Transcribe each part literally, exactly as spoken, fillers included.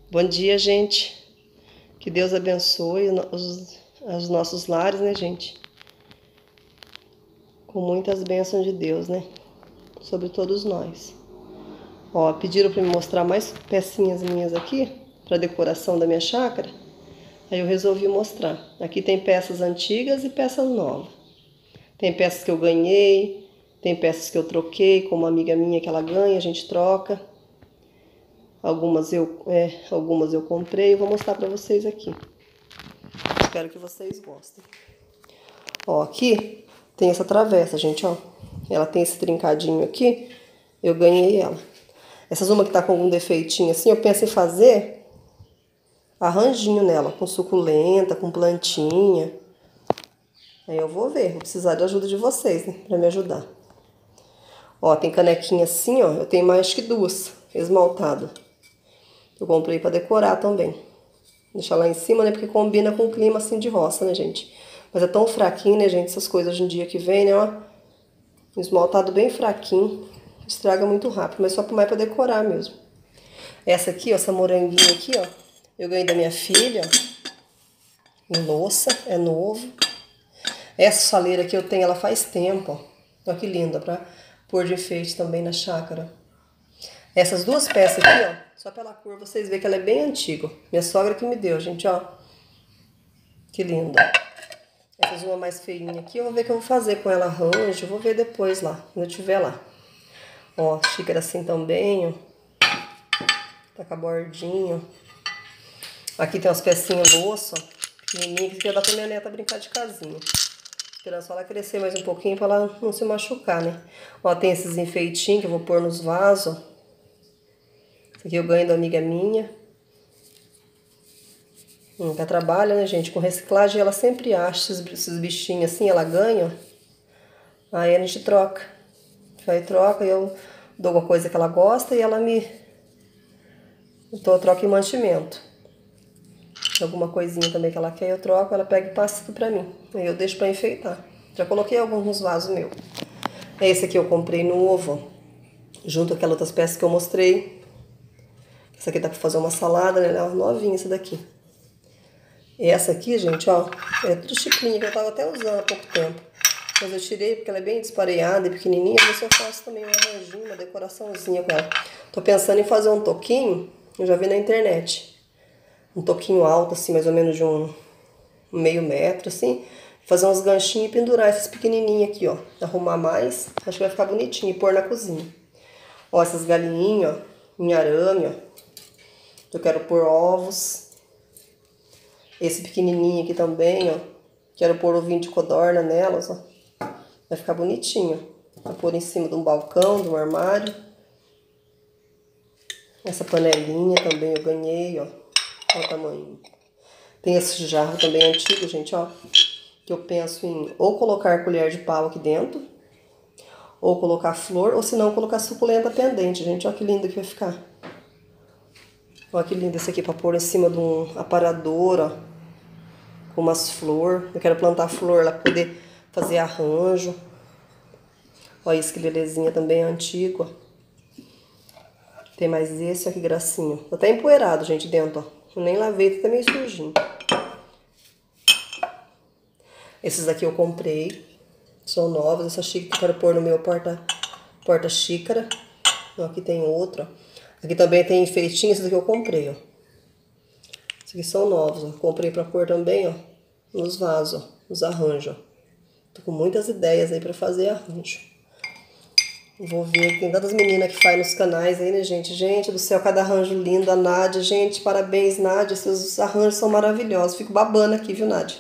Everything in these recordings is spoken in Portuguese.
Bom dia, gente. Que Deus abençoe os, os nossos lares, né, gente? Com muitas bênçãos de Deus, né? Sobre todos nós. Ó, pediram para me mostrar mais pecinhas minhas aqui para decoração da minha chácara. Aí eu resolvi mostrar. Aqui tem peças antigas e peças novas. Tem peças que eu ganhei, tem peças que eu troquei com uma amiga minha que ela ganha, a gente troca. Algumas eu, é, algumas eu comprei, eu vou mostrar para vocês aqui. Espero que vocês gostem. Ó, aqui tem essa travessa, gente, ó. Ela tem esse trincadinho aqui, eu ganhei ela. Essas uma que tá com algum defeitinho assim, eu penso em fazer arranjinho nela, com suculenta, com plantinha. Aí eu vou ver, vou precisar de ajuda de vocês, né, pra me ajudar. Ó, tem canequinha assim, ó, eu tenho mais que duas, esmaltado. Eu comprei pra decorar também. Deixar lá em cima, né, porque combina com o clima assim de roça, né, gente. Mas é tão fraquinho, né, gente, essas coisas hoje em dia que vem, né, ó. Um esmaltado bem fraquinho, estraga muito rápido, mas só mais pra decorar mesmo. Essa aqui, ó, essa moranguinha aqui, ó, eu ganhei da minha filha, ó, em louça, é novo. Essa chaleira aqui eu tenho, ela faz tempo, ó. Olha que linda, pra pôr de enfeite também na chácara. Essas duas peças aqui, ó, só pela cor vocês veem que ela é bem antiga. Minha sogra que me deu, gente, ó. Que linda. Essas uma mais feinha aqui, eu vou ver o que eu vou fazer com ela, arranjo, eu vou ver depois lá, quando eu estiver lá. Ó, xícara assim também, ó. Tá com a bordinha. Aqui tem umas pecinhas louça, ó, pequenininhas, que ia dar pra minha neta brincar de casinha. Esperando só ela crescer mais um pouquinho pra ela não se machucar, né? Ó, tem esses enfeitinhos que eu vou pôr nos vasos, ó. Esse aqui eu ganho da amiga minha. Hum, ela trabalha, né, gente? Com reciclagem ela sempre acha esses, esses bichinhos assim, ela ganha. Aí a gente troca. Aí troca e eu dou alguma coisa que ela gosta e ela me... Então eu troco em mantimento. Alguma coisinha também que ela quer, eu troco, ela pega e passa tudo pra mim. Aí eu deixo pra enfeitar. Já coloquei alguns nos vasos meus. Esse aqui eu comprei novo, junto com aquelas outras peças que eu mostrei. Essa aqui dá pra fazer uma salada, né? Ela é novinha essa daqui. E essa aqui, gente, ó, é tudo chiclinha que eu tava até usando há pouco tempo. Mas eu tirei porque ela é bem despareada e pequenininha. Ver se eu faço também um arranjinho, uma decoraçãozinha com ela. Tô pensando em fazer um toquinho, eu já vi na internet. Um toquinho alto, assim, mais ou menos de um meio metro, assim. Fazer uns ganchinhos e pendurar esses pequenininhos aqui, ó. Arrumar mais, acho que vai ficar bonitinho. E pôr na cozinha. Ó, essas galinhinhas, ó, em arame, ó. Eu quero pôr ovos. Esse pequenininho aqui também, ó. Quero pôr ovinho de codorna nelas, ó. Vai ficar bonitinho. Vou pôr em cima de um balcão, de um armário. Essa panelinha também eu ganhei, ó. Olha o tamanho. Tem esse jarro também antigo, gente, ó. Que eu penso em ou colocar colher de pau aqui dentro. Ou colocar flor, ou se não colocar suculenta pendente, gente. Olha que lindo que vai ficar. Olha que lindo esse aqui pra pôr em cima de um aparador, ó. Com umas flores. Eu quero plantar flor lá pra poder fazer arranjo. Olha isso que belezinha também, antigo, ó. Tem mais esse, olha que gracinha. Tá até empoeirado, gente, dentro, ó. Eu nem lavei, tá meio sujinho. Esses daqui eu comprei. São novos. Essa xícara que eu quero pôr no meu porta, porta xícara. Aqui tem outro, ó. Aqui também tem enfeitinho. Esses daqui eu comprei, ó. Esses aqui são novos, ó. Comprei pra pôr também, ó. Nos vasos, ó. Nos arranjos, ó. Tô com muitas ideias aí pra fazer arranjo. Vou ver, tem tantas meninas que fazem nos canais aí, né, gente? Gente do céu, cada arranjo lindo. A Nádia, gente, parabéns, Nádia. Seus arranjos são maravilhosos. Fico babando aqui, viu, Nádia?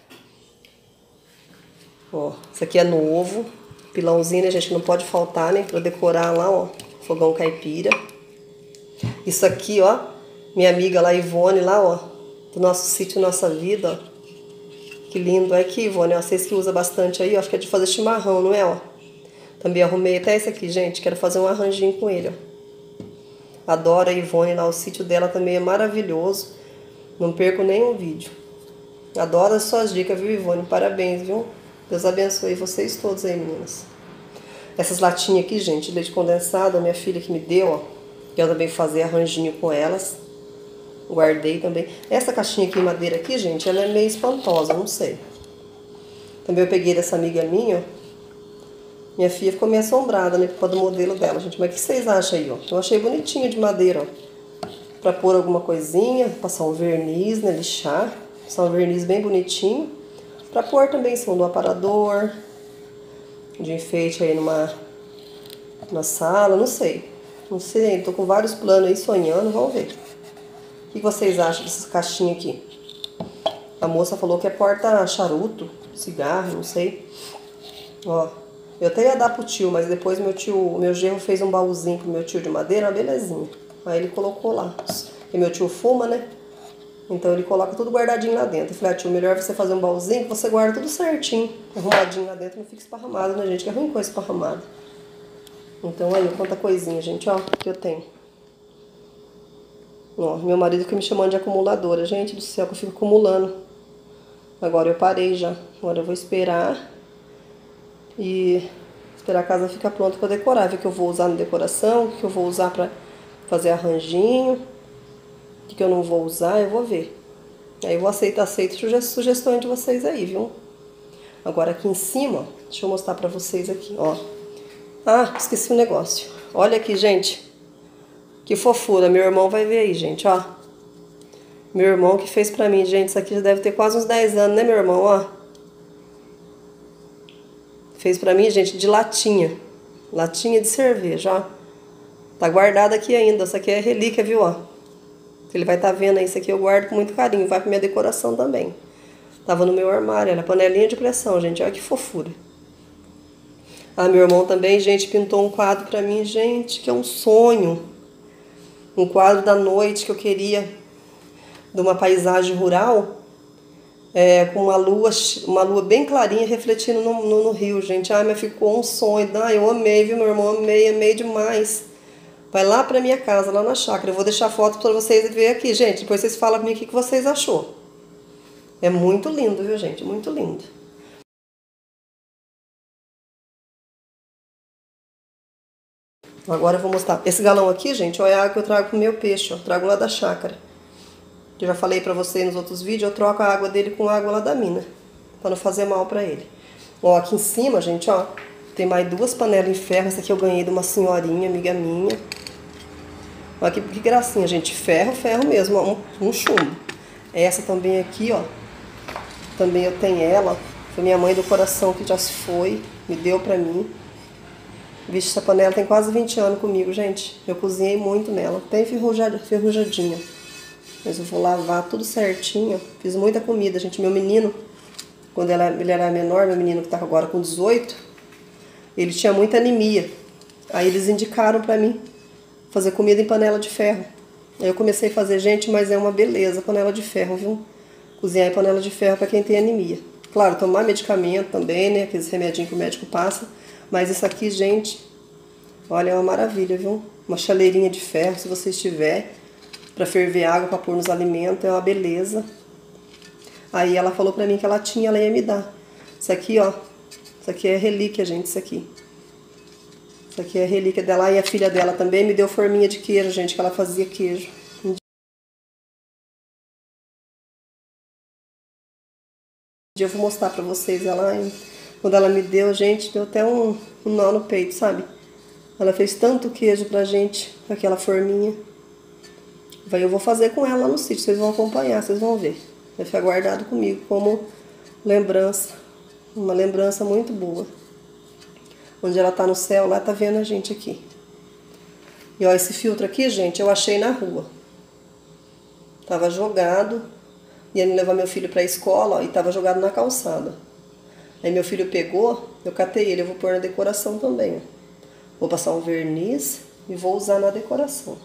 Ó, isso aqui é novo. Pilãozinho, né, gente? Não pode faltar, né? Pra decorar lá, ó. Fogão caipira. Isso aqui, ó. Minha amiga lá, Ivone, lá, ó. Do nosso sítio, Nossa Vida, ó. Que lindo. Olha aqui, Ivone, ó. Vocês que usam bastante aí, ó. Acho que é de fazer chimarrão, não é, ó? Também arrumei até esse aqui, gente. Quero fazer um arranjinho com ele, ó. Adoro a Ivone lá. O sítio dela também é maravilhoso. Não perco nenhum vídeo. Adoro as suas dicas, viu, Ivone? Parabéns, viu? Deus abençoe vocês todos aí, meninas. Essas latinhas aqui, gente, leite condensado, a minha filha que me deu, ó. Quero também fazer arranjinho com elas. Guardei também. Essa caixinha aqui em madeira aqui, gente, ela é meio espantosa, não sei. Também eu peguei dessa amiga minha, ó. Minha filha ficou meio assombrada, né, por causa do modelo dela, gente. Mas o que vocês acham aí, ó? Eu achei bonitinho de madeira, ó. Pra pôr alguma coisinha, passar um verniz, né, lixar. Passar um verniz bem bonitinho. Pra pôr também em cima do aparador. De enfeite aí numa, numa sala, não sei. Não sei ainda, tô com vários planos aí sonhando, vamos ver. O que vocês acham dessas caixinhas aqui? A moça falou que é porta-charuto, cigarro, não sei. Ó, eu até ia dar pro tio, mas depois meu tio, meu genro fez um baúzinho pro meu tio de madeira, uma belezinha. Aí ele colocou lá. Porque meu tio fuma, né? Então ele coloca tudo guardadinho lá dentro. Eu falei, ah, tio, melhor você fazer um baúzinho que você guarda tudo certinho, arrumadinho lá dentro, não fica esparramado, né, gente? Que é ruim coisa esparramada. Então aí, quanta coisinha, gente, ó, que eu tenho. Ó, meu marido fica me chamando de acumuladora. Gente do céu, que eu fico acumulando. Agora eu parei já. Agora eu vou esperar. E esperar a casa ficar pronta para decorar. Ver o que eu vou usar na decoração, o que eu vou usar para fazer arranjinho, o que eu não vou usar, eu vou ver. Aí eu vou aceitar, aceito sugestões de vocês aí, viu? Agora aqui em cima, deixa eu mostrar pra vocês aqui, ó. Ah, esqueci um negócio. Olha aqui, gente. Que fofura, meu irmão vai ver aí, gente, ó. Meu irmão que fez pra mim, gente, isso aqui já deve ter quase uns dez anos, né, meu irmão, ó. Fez pra mim, gente, de latinha. Latinha de cerveja, ó. Tá guardada aqui ainda, isso aqui é relíquia, viu, ó. Ele vai estar vendo aí, isso aqui eu guardo com muito carinho, vai pra minha decoração também. Tava no meu armário, era panelinha de pressão, gente, olha que fofura. Ah, meu irmão também, gente, pintou um quadro pra mim, gente, que é um sonho. Um quadro da noite que eu queria, de uma paisagem rural, é, com uma lua, uma lua bem clarinha refletindo no, no, no rio, gente. Ah, mas ficou um sonho, ah, eu amei, viu, meu irmão, amei, amei demais. Vai lá pra minha casa, lá na chácara. Eu vou deixar foto pra vocês verem aqui, gente. Depois vocês falam pra mim o que vocês achou. É muito lindo, viu, gente? Muito lindo. Agora eu vou mostrar. Esse galão aqui, gente, ó, é a água que eu trago pro meu peixe, ó. Trago lá da chácara. Eu já falei pra vocês nos outros vídeos, eu troco a água dele com a água lá da mina. Pra não fazer mal pra ele. Ó, aqui em cima, gente, ó, tem mais duas panelas em ferro. Essa aqui eu ganhei de uma senhorinha, amiga minha. Olha que, que gracinha, gente. Ferro, ferro mesmo, ó, um, um chumbo. Essa também aqui, ó. Também eu tenho ela. Foi minha mãe do coração que já se foi. Me deu pra mim. Vixe, essa panela tem quase vinte anos comigo, gente. Eu cozinhei muito nela. Tem ferrujadinha. Mas eu vou lavar tudo certinho. Fiz muita comida, gente. Meu menino, quando ele era menor, meu menino que tá agora com dezoito, ele tinha muita anemia. Aí eles indicaram pra mim fazer comida em panela de ferro. Aí eu comecei a fazer, gente, mas é uma beleza, panela de ferro, viu? Cozinhar em panela de ferro para quem tem anemia. Claro, tomar medicamento também, né? Aqueles remedinhos que o médico passa. Mas isso aqui, gente, olha, é uma maravilha, viu? Uma chaleirinha de ferro, se vocês tiver, para ferver água, para pôr nos alimentos, é uma beleza. Aí ela falou pra mim que ela tinha, ela ia me dar. Isso aqui, ó, isso aqui é relíquia, gente, isso aqui. Isso aqui é relíquia dela. E a filha dela também me deu forminha de queijo, gente, que ela fazia queijo. Um dia eu vou mostrar pra vocês ela, quando ela me deu, gente, deu até um, um nó no peito, sabe? Ela fez tanto queijo pra gente, com aquela forminha. Vai, eu vou fazer com ela lá no sítio, vocês vão acompanhar, vocês vão ver. Vai ficar guardado comigo como lembrança. Uma lembrança muito boa. Onde ela tá no céu, lá tá vendo a gente aqui. E ó, esse filtro aqui, gente, eu achei na rua. Tava jogado. Ia levar meu filho pra escola, ó, e tava jogado na calçada. Aí meu filho pegou, eu catei ele, eu vou pôr na decoração também, ó. Vou passar um verniz e vou usar na decoração.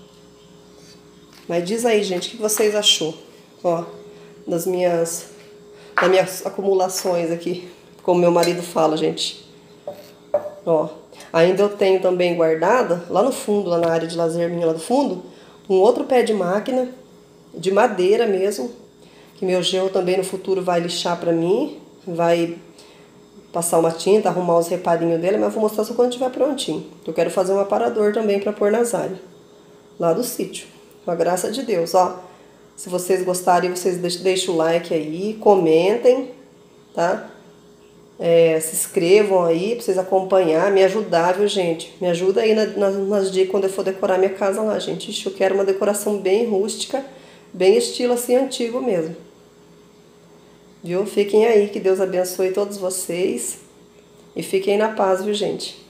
Mas diz aí, gente, o que vocês achou? Ó, das minhas, das minhas acumulações aqui. Como meu marido fala, gente. Ó, ainda eu tenho também guardada, lá no fundo, lá na área de lazer minha lá do fundo, um outro pé de máquina, de madeira mesmo, que meu genro também no futuro vai lixar pra mim, vai passar uma tinta, arrumar os reparinhos dele, mas eu vou mostrar só quando estiver prontinho. Eu quero fazer um aparador também pra pôr nas áreas, lá do sítio, com a graça de Deus, ó. Se vocês gostarem, vocês deixem o like aí, comentem, tá? É, se inscrevam aí pra vocês acompanhar, me ajudar, viu, gente? Me ajuda aí na, nas, nas dicas quando eu for decorar minha casa lá, gente. Ixi, eu quero uma decoração bem rústica, bem estilo assim, antigo mesmo. Viu? Fiquem aí, que Deus abençoe todos vocês. E fiquem na paz, viu, gente?